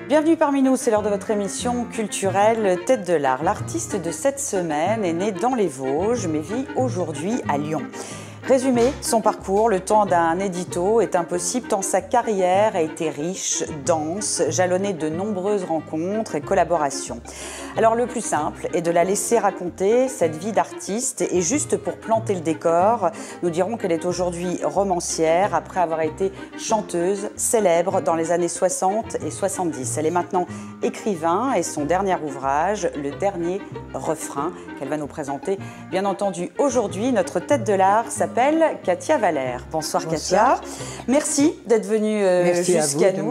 Bienvenue parmi nous, c'est l'heure de votre émission culturelle Tête de l'Art. L'artiste de cette semaine est né dans les Vosges, mais vit aujourd'hui à Lyon. Résumer son parcours, le temps d'un édito est impossible tant sa carrière a été riche, dense, jalonnée de nombreuses rencontres et collaborations. Alors le plus simple est de la laisser raconter cette vie d'artiste et juste pour planter le décor, nous dirons qu'elle est aujourd'hui romancière après avoir été chanteuse célèbre dans les années 60 et 70. Elle est maintenant écrivain et son dernier ouvrage, Le Dernier Refrain, qu'elle va nous présenter. Bien entendu, aujourd'hui, notre tête de l'art s'appelle Katia Valère. Bonsoir. Katia. Merci d'être venue jusqu'à nous,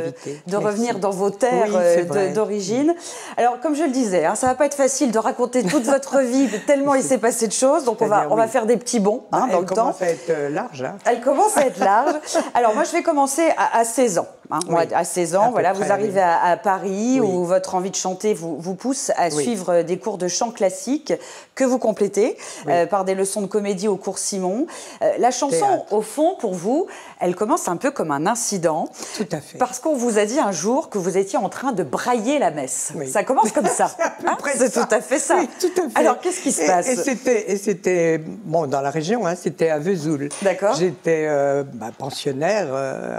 de revenir dans vos terres d'origine. Alors, comme je le disais, hein, ça ne va pas être facile de raconter toute votre vie, tellement il s'est passé de choses. Donc, on va faire des petits bonds dans le temps. Elle commence à être large. Hein. Elle commence à être large. Alors, moi, je vais commencer à 16 ans. Hein. Oui. À 16 ans, voilà, vous arrivez à Paris, où votre envie de chanter vous pousse à suivre des cours de chant classique que vous complétez par des leçons de comédie au cours Simon. La chanson, au fond, pour vous, elle commence un peu comme un incident. Tout à fait. Parce qu'on vous a dit un jour que vous étiez en train de brailler la messe. Oui. Ça commence comme ça. C'est tout à fait ça. Oui, tout à fait. Alors, qu'est-ce qui se passe? Et c'était, bon, dans la région, hein, c'était à Vesoul. D'accord. J'étais pensionnaire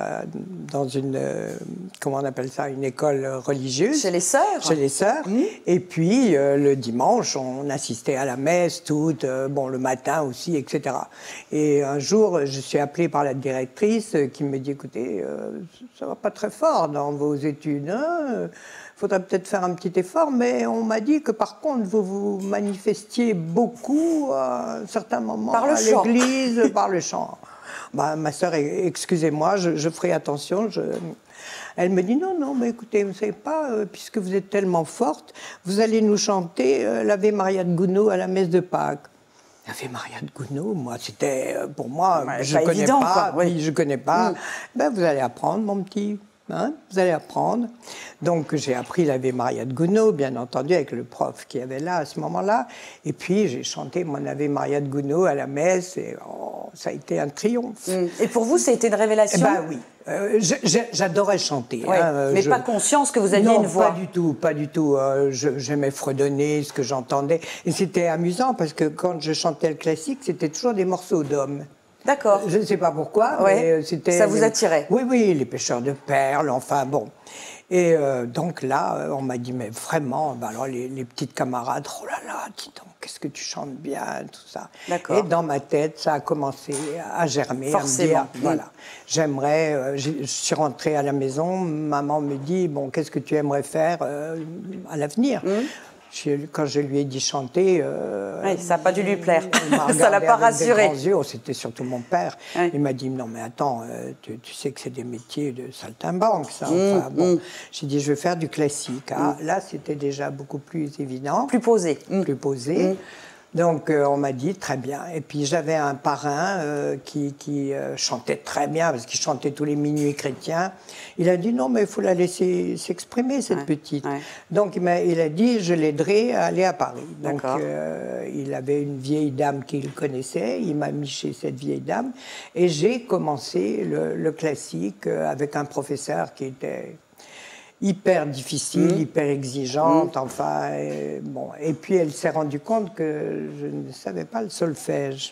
dans une, comment on appelle ça, une école religieuse. Chez les sœurs? Chez les sœurs. Mmh. Et puis, le dimanche, on assistait à la messe toute, le matin aussi, etc. Et un jour, je suis appelée par la directrice qui me dit, écoutez, ça va pas très fort dans vos études, hein, faudrait peut-être faire un petit effort, mais on m'a dit que par contre, vous vous manifestiez beaucoup à un certain moment à l'église, par le chant. Bah, ma sœur, excusez-moi, je ferai attention. Elle me dit, non, mais écoutez, vous ne savez pas, puisque vous êtes tellement forte, vous allez nous chanter l'Ave Maria de Gounod à la messe de Pâques. L'Ave Maria de Gounod, moi, c'était, pour moi, je ne connais pas. Oui, je ne connais pas. Ben, vous allez apprendre, mon petit. Hein, vous allez apprendre. Donc, j'ai appris l'Ave Maria de Gounod, bien entendu, avec le prof qui avait là à ce moment-là. Et puis, j'ai chanté mon Ave Maria de Gounod à la messe et ça a été un triomphe. Et pour vous, ça a été une révélation? Ben oui. J'adorais chanter. Ouais, hein, mais pas conscience que vous aviez une voix? Non, pas du tout. J'aimais fredonner ce que j'entendais. Et c'était amusant parce que quand je chantais le classique, c'était toujours des morceaux d'hommes. D'accord. Je ne sais pas pourquoi, mais c'était... Ça vous attirait? Oui, les pêcheurs de perles, enfin bon. Et donc là, on m'a dit, mais vraiment, alors les petites camarades, oh là là, dis donc, qu'est-ce que tu chantes bien, tout ça. D'accord. Et dans ma tête, ça a commencé à germer, forcément. À me dire, voilà, j'aimerais, je suis rentrée à la maison, maman me dit, bon, qu'est-ce que tu aimerais faire à l'avenir? Quand je lui ai dit chanter... ça n'a pas dû lui plaire. Ça ne l'a pas rassuré. C'était surtout mon père. Il m'a dit, non mais attends, tu sais que c'est des métiers de saltimbanque, ça. Enfin, bon. J'ai dit, je vais faire du classique. Ah, là, c'était déjà beaucoup plus évident. Plus posé. Plus posé. Donc, on m'a dit, très bien. Et puis, j'avais un parrain qui chantait très bien, parce qu'il chantait tous les minuits chrétiens. Il a dit, non, mais il faut la laisser s'exprimer, cette petite. Ouais. Donc, il a dit, je l'aiderai à aller à Paris. Donc, il avait une vieille dame qu'il connaissait. Il m'a mis chez cette vieille dame. Et j'ai commencé le classique avec un professeur qui était... hyper difficile, hyper exigeante, enfin, bon. Et puis elle s'est rendue compte que je ne savais pas le solfège.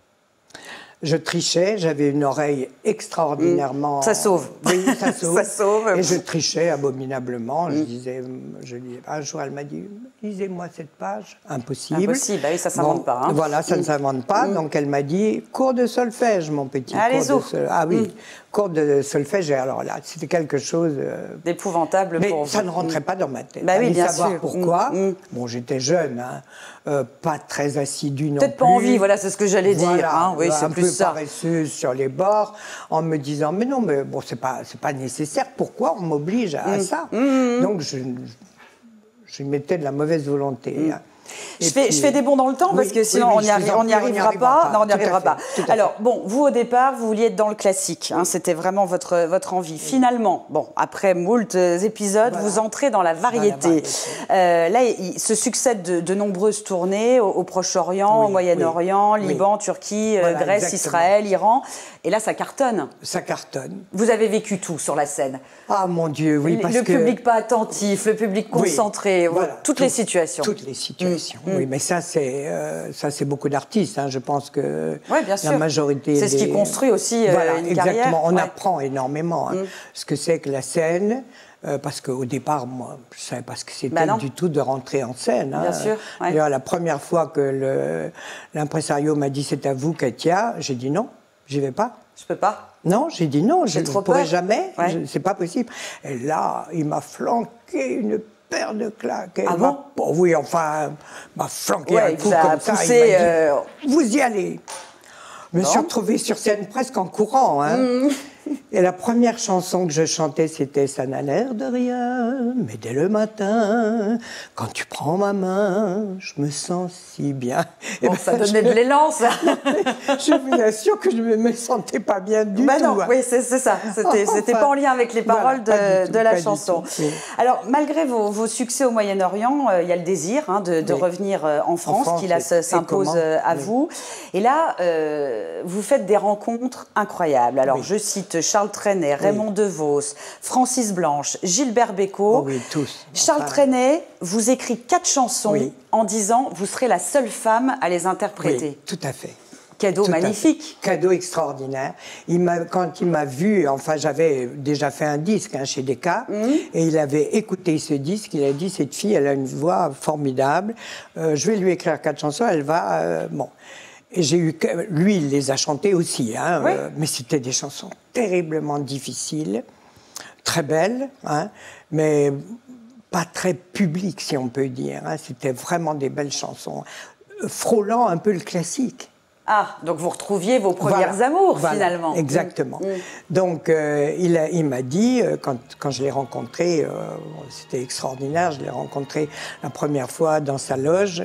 Je trichais, j'avais une oreille extraordinairement... Ça sauve. Oui, ça sauve. Ça sauve. Et je trichais abominablement. Je disais, un jour, elle m'a dit, lisez-moi cette page. Impossible. Impossible, oui, ça ne s'invente pas. Hein. Voilà, ça ne s'invente pas. Donc elle m'a dit, cours de solfège, mon petit. Allez, Ah oui, cours de solfège. Et alors là, c'était quelque chose... d'épouvantable pour vous. Mais ça ne rentrait pas dans ma tête. Bah oui, bien savoir sûr. Pourquoi. Bon, j'étais jeune, hein, pas très assidue non plus. Peut-être pas envie, voilà, c'est ce que j'allais dire. Hein. Oui, c'est plus ça. Paresseuse sur les bords, en me disant, mais non, mais bon, c'est pas nécessaire. Pourquoi on m'oblige à ça? Donc, je mettais de la mauvaise volonté. Je fais des bonds dans le temps parce que sinon on n'y arrivera pas. Non, on n'y arrivera pas. Alors bon, vous au départ, vous vouliez être dans le classique. Hein, c'était vraiment votre envie. Finalement, bon, après moult épisodes, vous entrez dans la variété. Là, il se succèdent de nombreuses tournées au Proche-Orient, au Moyen-Orient, Liban, Turquie, Grèce, Israël, Iran. Et là, ça cartonne. Ça cartonne. Vous avez vécu tout sur la scène. Ah mon Dieu, oui, parce que... Le public pas attentif, le public concentré, toutes les situations. Toutes les situations, oui. Mais ça, c'est beaucoup d'artistes. Hein. Je pense que bien sûr. la majorité... C'est ce qui construit aussi une carrière. Exactement. On apprend énormément ce que c'est que la scène. Parce qu'au départ, moi, je ne savais pas ce que c'était du tout de rentrer en scène. Bien sûr. D'ailleurs, la première fois que l'impresario m'a dit « c'est à vous, Katia », j'ai dit non, j'y vais pas. Je peux pas. Non, j'ai dit non, je ne pourrai jamais, c'est pas possible. Et là, il m'a flanqué une paire de claques. Ah bon? Oui, enfin, m'a flanqué un coup comme ça. Poussé, il m'a dit, vous y allez. Je me suis retrouvée sur scène presque en courant. Hein. Et la première chanson que je chantais, c'était « Ça n'a l'air de rien, mais dès le matin, quand tu prends ma main, je me sens si bien. » Bon, ça donnait de l'élan, ça. Je vous assure que je ne me sentais pas bien du tout. Non, oui, c'est ça. C'était pas en lien avec les paroles de la chanson. Alors, malgré vos succès au Moyen-Orient, il y a le désir de revenir en France qui là s'impose à vous. Et là, vous faites des rencontres incroyables. Alors, je cite Charles Trenet, Raymond DeVos, Francis Blanche, Gilbert Bécaud. Oh oui, tous. Charles Trenet vous écrit 4 chansons en disant « Vous serez la seule femme à les interpréter ». Oui, tout à fait. Cadeau magnifique. Cadeau extraordinaire. Quand il m'a vu, enfin j'avais déjà fait un disque chez Decca, et il avait écouté ce disque, il a dit « Cette fille, elle a une voix formidable, je vais lui écrire 4 chansons, elle va... bon ». Et lui, il les a chantées aussi, mais c'était des chansons terriblement difficiles, très belles, mais pas très publiques, si on peut dire. C'était vraiment des belles chansons, frôlant un peu le classique. Ah, donc vous retrouviez vos premières amours, finalement. Exactement. Donc, il m'a dit, quand je l'ai rencontré, c'était extraordinaire, je l'ai rencontré la première fois dans sa loge,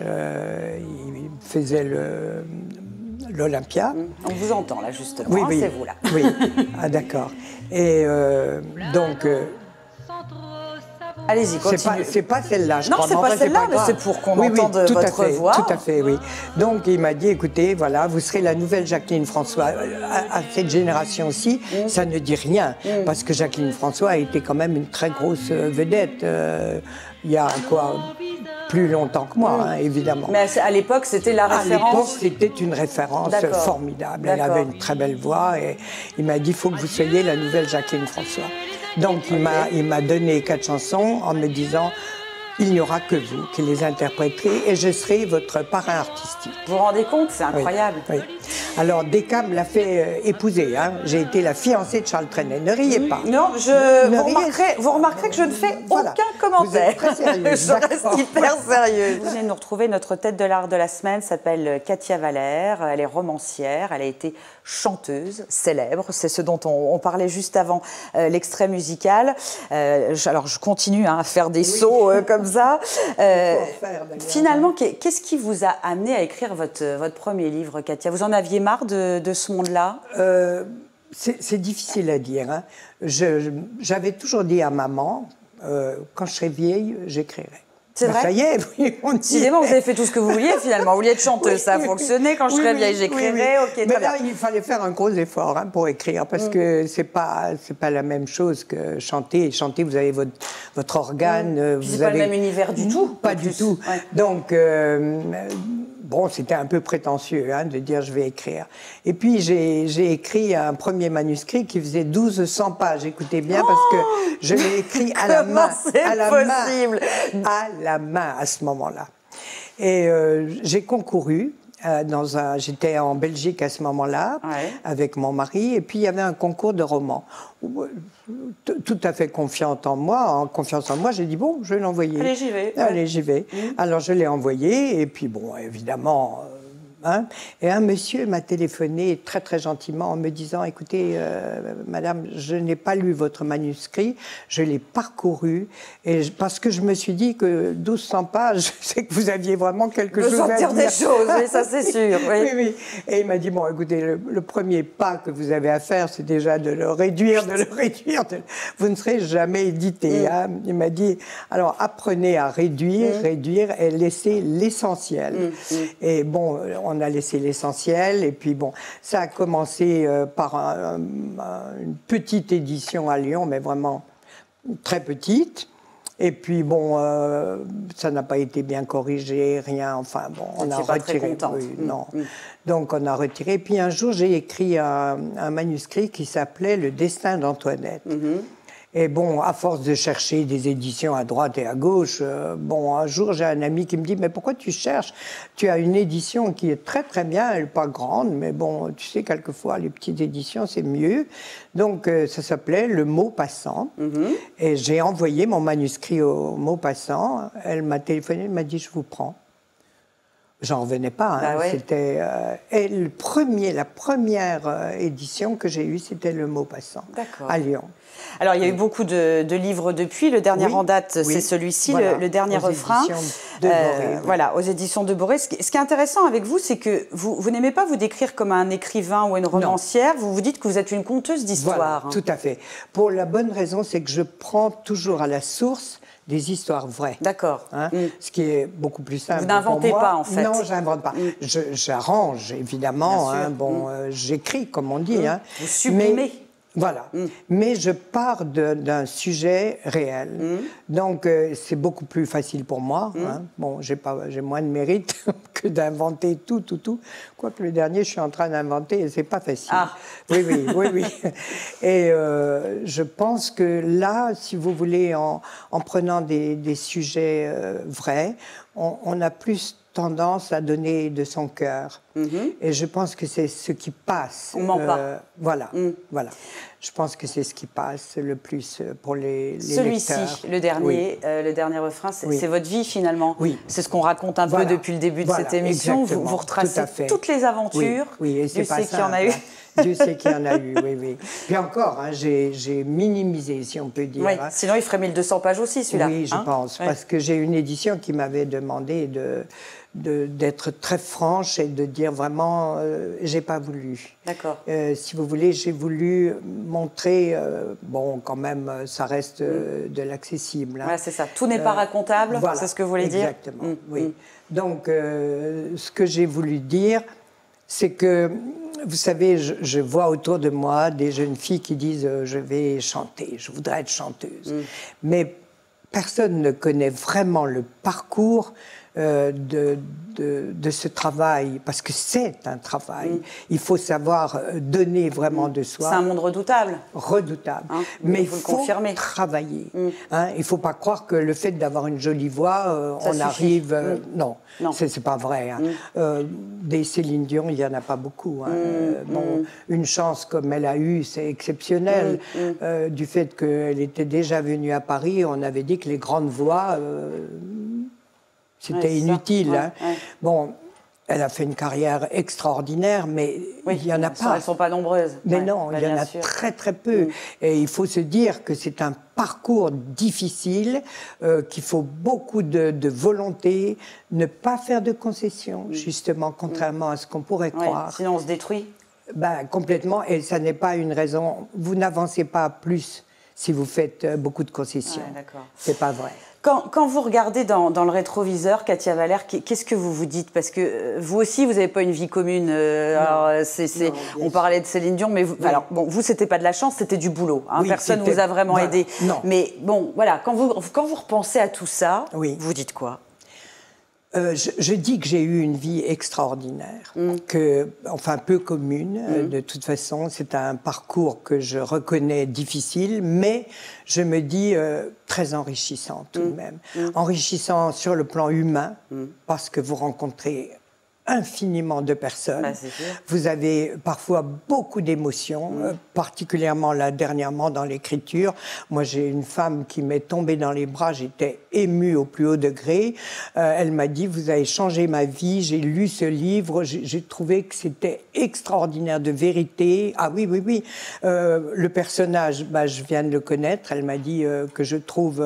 il faisait l'Olympia. On vous entend, là, justement. Oui, c'est vous, là. Oui, d'accord. Et donc... Allez-y, continuez. C'est pas celle-là, je crois. Non, c'est pas celle-là, mais c'est pour qu'on entende votre voix. Tout à fait, oui. Donc, il m'a dit, écoutez, voilà, vous serez la nouvelle Jacqueline François. À cette génération-ci, ça ne dit rien, parce que Jacqueline François a été quand même une très grosse vedette. Il y a quoi plus longtemps que moi, évidemment. Mais à l'époque, c'était la référence. À l'époque, c'était une référence formidable. Elle avait une très belle voix et il m'a dit, il faut que vous soyez la nouvelle Jacqueline François. Donc, il m'a donné 4 chansons en me disant, il n'y aura que vous qui les interpréterez et je serai votre parrain artistique. Vous vous rendez compte, c'est incroyable. Oui. Alors, Decca me l'a fait épouser. J'ai été la fiancée de Charles Trenet. Ne riez pas. Non, vous remarquerez que je ne fais aucun commentaire. Vous êtes très sérieuse. Je reste hyper sérieuse. Vous venez de nous retrouver. Notre tête de l'art de la semaine s'appelle Katia Valère. Elle est romancière. Elle a été chanteuse célèbre. C'est ce dont on parlait juste avant l'extrait musical. Alors, je continue à faire des sauts comme ça. Finalement, qu'est-ce qui vous a amené à écrire votre premier livre, Katia? Vous en aviez marre de ce monde-là? C'est difficile à dire. J'avais toujours dit à maman, quand je serai vieille, j'écrirai. C'est vrai? Ça y est, oui, on Décidément, vous avez fait tout ce que vous vouliez, finalement. Vous vouliez être chanteuse, ça a fonctionné. Quand je serai vieille, j'écrirai. Ok, très bien. Mais là, il fallait faire un gros effort pour écrire, parce que c'est pas la même chose que chanter. Chanter, vous avez votre organe. C'est pas le même univers du tout. Pas du tout. Ouais. Donc, bon, c'était un peu prétentieux de dire je vais écrire. Et puis, j'ai écrit un premier manuscrit qui faisait 1200 pages. Écoutez bien, parce que je l'ai écrit à la main. À la main à ce moment-là. Et j'ai concouru j'étais en Belgique à ce moment-là, avec mon mari, et puis il y avait un concours de romans. Tout à fait confiante en moi, j'ai dit bon, je vais l'envoyer. Allez, j'y vais. Allez, j'y vais. Alors je l'ai envoyé, et puis bon, évidemment, Hein. Et un monsieur m'a téléphoné très très gentiment en me disant, écoutez, madame, je n'ai pas lu votre manuscrit, je l'ai parcouru, parce que je me suis dit que 1200 pages, c'est que vous aviez vraiment quelque chose à dire. Sortir des choses, oui, ça c'est sûr. Oui. Oui, oui. Et il m'a dit, bon, écoutez, le premier pas que vous avez à faire, c'est déjà de le réduire, vous ne serez jamais édité. Hein. Il m'a dit, alors apprenez à réduire et laissez l'essentiel. Et bon, on a laissé l'essentiel, et puis bon, ça a commencé par une petite édition à Lyon, mais vraiment très petite. Et puis bon, ça n'a pas été bien corrigé, rien, enfin bon, on a retiré. Oui, non. Donc on a retiré. Et puis un jour, j'ai écrit un manuscrit qui s'appelait Le destin d'Antoinette. Et bon, à force de chercher des éditions à droite et à gauche, bon, un jour, j'ai un ami qui me dit « Mais pourquoi tu cherches? Tu as une édition qui est très très bien, elle n'est pas grande, mais bon, tu sais, quelquefois, les petites éditions, c'est mieux. » Donc, ça s'appelait Le Maupassant. Et j'ai envoyé mon manuscrit au Maupassant. Elle m'a téléphoné, elle m'a dit « Je vous prends. » J'en revenais pas. Hein. Bah ouais. C'était et la première édition que j'ai eue, c'était Le Maupassant à Lyon. Alors, il y a eu beaucoup de livres depuis. Le dernier en date, c'est celui-ci, voilà, le dernier refrain. Voilà, aux éditions de Boré. Ce qui est intéressant avec vous, c'est que vous n'aimez pas vous décrire comme un écrivain ou une romancière. Non. Vous dites que vous êtes une conteuse d'histoire. Voilà, tout à fait. Pour la bonne raison, c'est que je prends toujours à la source des histoires vraies. D'accord. Hein, ce qui est beaucoup plus simple. Vous n'inventez pas, en fait. Non, j'invente pas. J'arrange, évidemment. Hein, bon, j'écris, comme on dit. Hein, vous sublimez. Voilà. Mais je pars d'un sujet réel. Donc, c'est beaucoup plus facile pour moi. Hein. Bon, j'ai moins de mérite que d'inventer tout. Quoique le dernier, je suis en train d'inventer et c'est pas facile. Ah. Oui. Et je pense que là, si vous voulez, en prenant des sujets vrais, on a plus tendance à donner de son cœur. Et je pense que c'est ce qui passe. On ment pas. Voilà. Je pense que c'est ce qui passe le plus pour les lecteurs. Celui-ci, le dernier refrain, c'est votre vie finalement. Oui. C'est ce qu'on raconte un peu depuis le début de cette émission. Vous retracez toutes les aventures. Oui, et Dieu sait qu'il y en a eu. Dieu sait qu'il y en a eu, oui. Puis encore, hein, j'ai minimisé, si on peut dire. Oui, hein. Sinon il ferait 1200 pages aussi, celui-là. Oui, je pense, parce que j'ai une édition qui m'avait demandé d'être très franche et de dire vraiment, j'ai pas voulu. D'accord. Si vous voulez, j'ai voulu montrer, bon, quand même, ça reste de l'accessible. Hein. Ouais, c'est ça. Tout n'est pas racontable, voilà, c'est ce que vous voulez dire. Exactement, oui. Donc, ce que j'ai voulu dire, c'est que, vous savez, je vois autour de moi des jeunes filles qui disent « je vais chanter, je voudrais être chanteuse ». Mais personne ne connaît vraiment le parcours de ce travail, parce que c'est un travail. Il faut savoir donner vraiment de soi. C'est un monde redoutable. Redoutable. Hein, mais il faut travailler. Hein, il ne faut pas croire que le fait d'avoir une jolie voix, on arrive... Non, c'est pas vrai. Hein. Des Céline Dion, il n'y en a pas beaucoup. Hein. Bon, une chance comme elle a eue, c'est exceptionnel. Du fait qu'elle était déjà venue à Paris, on avait dit que les grandes voix... c'était inutile. Hein. Bon, elle a fait une carrière extraordinaire, mais il n'y en a pas. Elles ne sont pas nombreuses. Mais non, il y en a très très peu. Et il faut se dire que c'est un parcours difficile, qu'il faut beaucoup de volonté, ne pas faire de concessions, justement, contrairement à ce qu'on pourrait croire. Sinon on se détruit. Complètement, et ça n'est pas une raison. Vous n'avancez pas plus si vous faites beaucoup de concessions. C'est pas vrai. Quand vous regardez dans le rétroviseur, Katia Valère, qu'est-ce que vous vous dites? Parce que vous aussi, vous n'avez pas une vie commune. On parlait de Céline Dion, mais vous, c'était pas de la chance, c'était du boulot. Hein, personne ne vous a vraiment aidé. Non. Mais bon, voilà, quand vous repensez à tout ça, vous dites quoi? Je dis que j'ai eu une vie extraordinaire, enfin peu commune. De toute façon, c'est un parcours que je reconnais difficile, mais je me dis très enrichissant tout de même. Enrichissant sur le plan humain, parce que vous rencontrez infiniment de personnes. Bah, c'est sûr. Vous avez parfois beaucoup d'émotions, particulièrement là dernièrement dans l'écriture. Moi, j'ai une femme qui m'est tombée dans les bras, j'étais émue au plus haut degré. Elle m'a dit, vous avez changé ma vie, j'ai lu ce livre, j'ai trouvé que c'était extraordinaire de vérité. Ah oui, oui, oui. Le personnage, bah, je viens de le connaître, elle m'a dit que je trouve...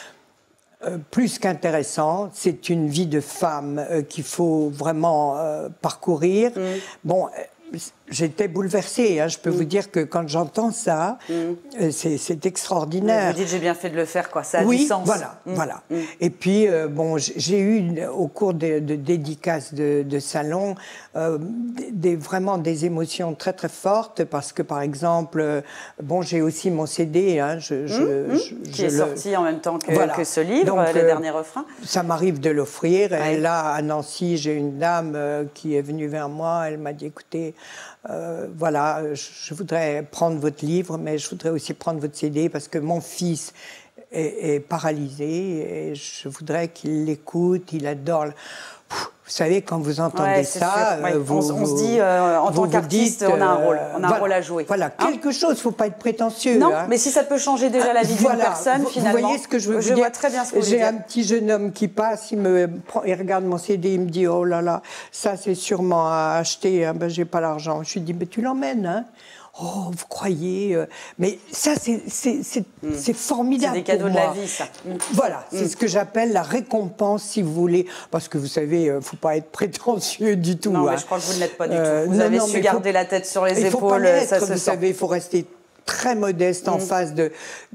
plus qu'intéressant, c'est une vie de femme qu'il faut vraiment parcourir. Bon, j'étais bouleversée, hein. Je peux vous dire que quand j'entends ça, c'est extraordinaire. Vous dites, j'ai bien fait de le faire, quoi. Ça a oui, du sens. Voilà, voilà. Et puis, bon, j'ai eu, au cours de dédicaces de salon, vraiment des émotions très, très fortes, parce que, par exemple, bon, j'ai aussi mon CD, hein, qui est sorti en même temps que ce livre, donc, Les Derniers Refrains. Ça m'arrive de l'offrir. Ouais. Et là, à Nancy, j'ai une dame qui est venue vers moi, elle m'a dit, écoutez, voilà, je voudrais prendre votre livre, mais je voudrais aussi prendre votre CD parce que mon fils est paralysé et je voudrais qu'il l'écoute, il adore. Vous savez, quand vous entendez ça, on se dit, en tant qu'artiste, on a un rôle, un rôle à jouer. Voilà, quelque chose, il ne faut pas être prétentieux. Non, hein. mais si ça peut changer déjà la vie d'une personne, finalement. Vous voyez ce que je veux vous dire. Je vois très bien ce que vous voulez dire. J'ai un petit jeune homme qui passe, il regarde mon CD, il me dit, oh là là, ça c'est sûrement à acheter, hein, ben, j'ai pas l'argent. Je lui dis, mais tu l'emmènes, hein. Oh, vous croyez mais ça, c'est formidable. C'est des cadeaux pour de moi. la vie, ça. Voilà, c'est ce que j'appelle la récompense, si vous voulez. Parce que vous savez, il ne faut pas être prétentieux du tout. Non, hein. mais je crois que vous ne l'êtes pas du tout. Vous avez su garder la tête sur les épaules, ça se sent. Vous savez, il faut rester très modeste en face de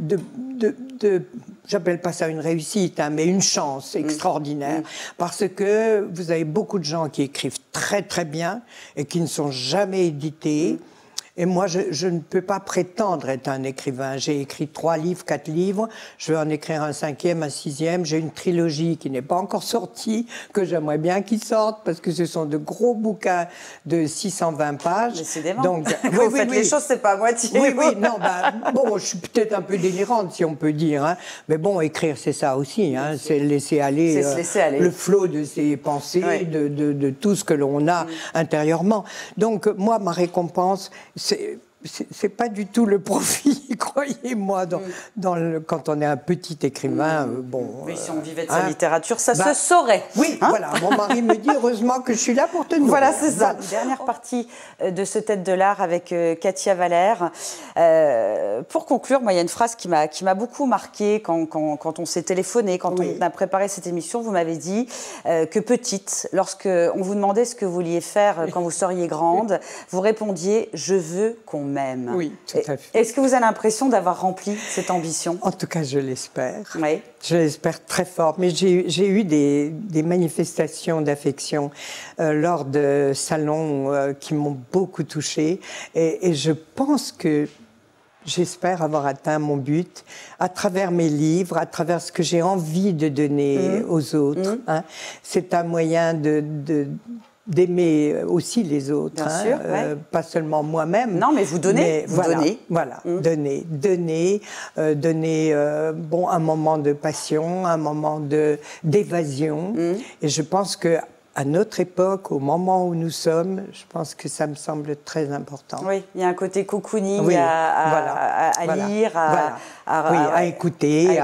j'appelle pas ça une réussite, hein, mais une chance extraordinaire. Parce que vous avez beaucoup de gens qui écrivent très très bien et qui ne sont jamais édités. Et moi, je ne peux pas prétendre être un écrivain. J'ai écrit 3 livres, 4 livres. Je vais en écrire un 5e, un 6e. J'ai une trilogie qui n'est pas encore sortie, que j'aimerais bien qu'il sorte, parce que ce sont de gros bouquins de 620 pages. Décidément. Donc, vous faites les choses, c'est pas à moitié. Oui, oui, non, bon, je suis peut-être un peu délirante, si on peut dire. Hein. Mais bon, écrire, c'est ça aussi. Hein. C'est laisser aller, le flot de ses pensées, de tout ce que l'on a intérieurement. Donc, moi, ma récompense, c'est pas du tout le profit, croyez-moi, quand on est un petit écrivain. Bon, oui, si on vivait de sa littérature, ça se saurait. Oui, voilà. Mon mari me dit heureusement que je suis là pour te nourrir. Voilà, c'est ça. Dernière partie de ce Tête de l'Art avec Katia Valère. Pour conclure, moi, il y a une phrase qui m'a beaucoup marquée quand on s'est téléphoné, quand on a préparé cette émission. Vous m'avez dit que petite, lorsque on vous demandait ce que vous vouliez faire quand vous seriez grande, vous répondiez « Je veux qu'on m'aime ». Oui, tout à fait. Est-ce que vous avez l'impression d'avoir rempli cette ambition? En tout cas, je l'espère. Oui. Je l'espère très fort. Mais j'ai eu des manifestations d'affection lors de salons qui m'ont beaucoup touchée. Et je pense que j'espère avoir atteint mon but à travers mes livres, à travers ce que j'ai envie de donner aux autres. Hein. C'est un moyen d'aimer aussi les autres, bien sûr, pas seulement moi-même. Non, mais vous donnez, donnez. Voilà, donner, bon, un moment de passion, un moment d'évasion. Et je pense que à notre époque, au moment où nous sommes, je pense que ça me semble très important. Oui, il y a un côté cocooning à lire, à écouter,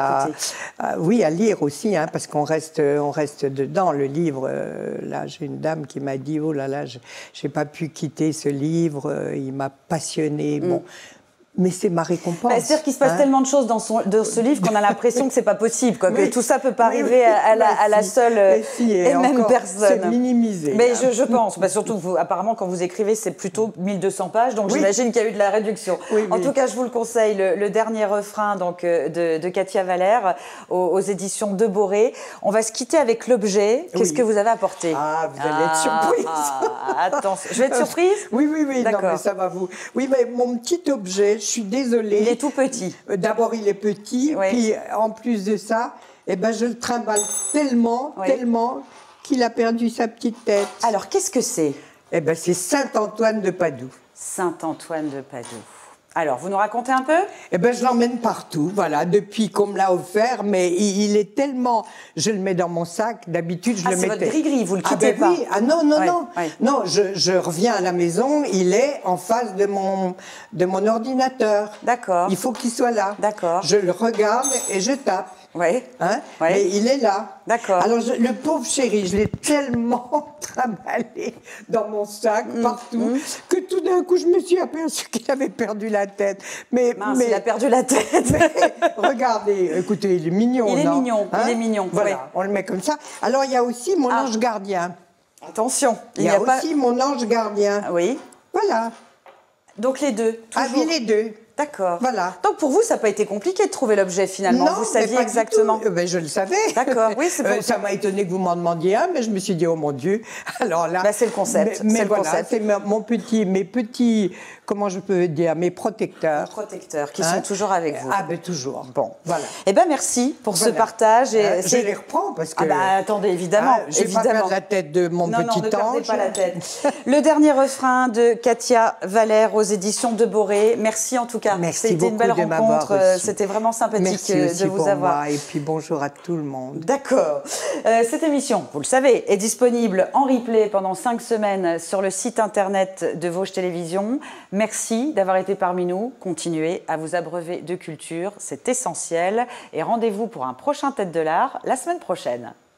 à lire aussi, hein, parce qu'on reste dedans. Le livre, là, j'ai une dame qui m'a dit, oh là là, j'ai pas pu quitter ce livre, il m'a passionné. Bon. Mais c'est ma récompense. C'est-à-dire qu'il se passe tellement de choses dans ce livre qu'on a l'impression que c'est pas possible, quoi, que tout ça peut pas arriver à la seule et même personne. C'est minimisé. Mais je pense, surtout vous, apparemment quand vous écrivez, c'est plutôt 1200 pages, donc j'imagine qu'il y a eu de la réduction. En tout cas, je vous le conseille, le dernier refrain donc de Katia Valère aux éditions de Boré. On va se quitter avec l'objet. Qu'est-ce que vous avez apporté? Ah, vous allez être surprise. Attention, je vais être surprise? Oui, d'accord. Non, mais ça va vous. Oui, mais mon petit objet. Je suis désolée. Il est tout petit. D'abord, il est petit, puis en plus de ça, je le trimballe tellement qu'il a perdu sa petite tête. Alors, qu'est-ce que c'est? C'est Saint-Antoine de Padoue. Saint-Antoine de Padoue. Alors, vous nous racontez un peu? Eh ben, je l'emmène partout, voilà, depuis qu'on me l'a offert, mais il est tellement... Je le mets dans mon sac, d'habitude je le mettais... Ah, c'est votre gris-gris, vous le quittez pas? Oui, ah non, non, ouais, non. Ouais. Non, je reviens à la maison, il est en face de mon ordinateur. D'accord. Il faut qu'il soit là. D'accord. Je le regarde et je tape. Oui. Hein? Ouais. Mais il est là. D'accord. Alors, le pauvre chéri, je l'ai tellement trimballé dans mon sac, partout, que tout d'un coup, je me suis aperçue qu'il avait perdu la tête. Mince, il a perdu la tête. Mais, regardez, écoutez, il est mignon, Il est non? mignon, il est mignon. Voilà, oui. on le met comme ça. Alors, il y a aussi mon ange gardien. Attention, Il y a aussi mon ange gardien. Oui. Voilà. Donc les deux, toujours. Ah oui, les deux. D'accord. Voilà. Donc pour vous, ça n'a pas été compliqué de trouver l'objet finalement. Non, vous mais saviez pas du exactement. tout. Ben, je le savais. D'accord. Oui, c'est pour ça m'a étonné que vous m'en demandiez un, mais je me suis dit, oh mon Dieu. Alors là. Bah, c'est le concept. Mais c'est voilà, le concept. c'est mes petits, comment je peux dire, mes protecteurs. Protecteurs qui sont toujours avec vous. Ah ben toujours. Bon. Voilà. Eh ben merci pour ce partage. Et je les reprends parce que. Ah bah attendez, évidemment. Je vais pas perdre la tête de mon petit non, ne perdez ange. pas la tête. Le dernier refrain de Katia Valère aux éditions de Boré. Merci en tout cas. Merci C'était une belle beaucoup de m'avoir rencontre. reçu. C'était vraiment sympathique Merci aussi de vous pour avoir. moi, et puis bonjour à tout le monde. D'accord. Cette émission, vous le savez, est disponible en replay pendant 5 semaines sur le site internet de Vosges Télévisions. Merci d'avoir été parmi nous. Continuez à vous abreuver de culture, c'est essentiel. Et rendez-vous pour un prochain Tête de l'Art la semaine prochaine.